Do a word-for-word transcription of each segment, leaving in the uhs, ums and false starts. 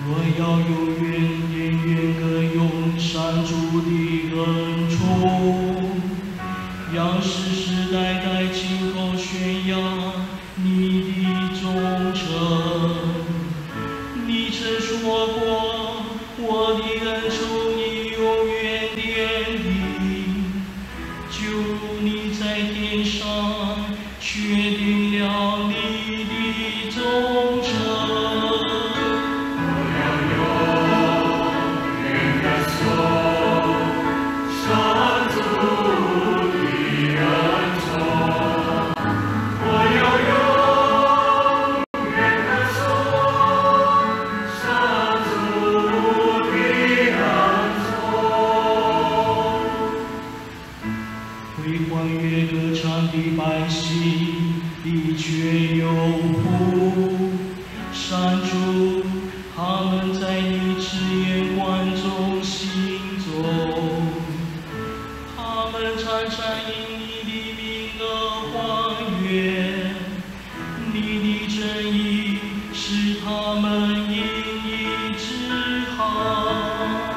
我要永远永远歌咏山主的恩宠，要世世代代亲口宣扬你的忠诚。你曾说过，我的恩宠你永远典定，就如你在天上确定了你的忠诚。 为欢悦歌唱的百姓的确有福，山主他们在你赤眼观中行走，他们常常因你的名而欢悦，你的正义使他们因你自豪。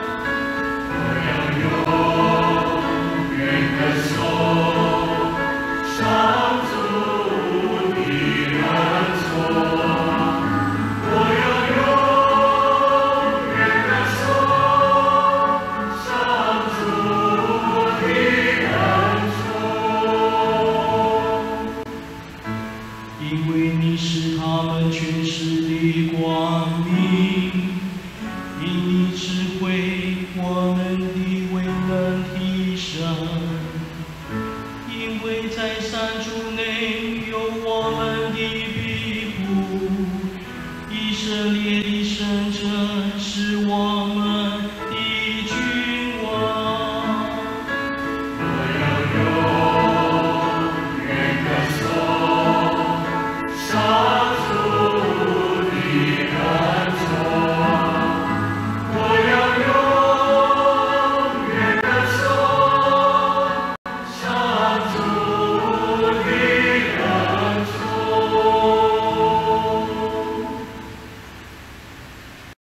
因为你是他们全世的光明，因你智慧我们的未能提升，因为在山主内有我们的庇护，以色列的神